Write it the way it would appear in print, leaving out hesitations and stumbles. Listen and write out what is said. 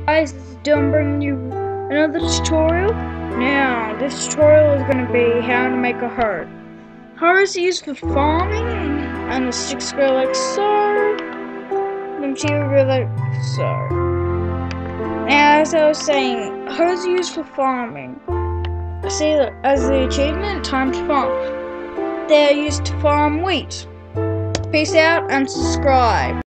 Guys, this is Dylan bringing you another tutorial. Now, this tutorial is going to be how to make a hoe. Hoe is used for farming, and the sticks go like so. The material go like so. Now, as I was saying, hoes are used for farming. See, as the achievement, time to farm. They are used to farm wheat. Peace out and subscribe.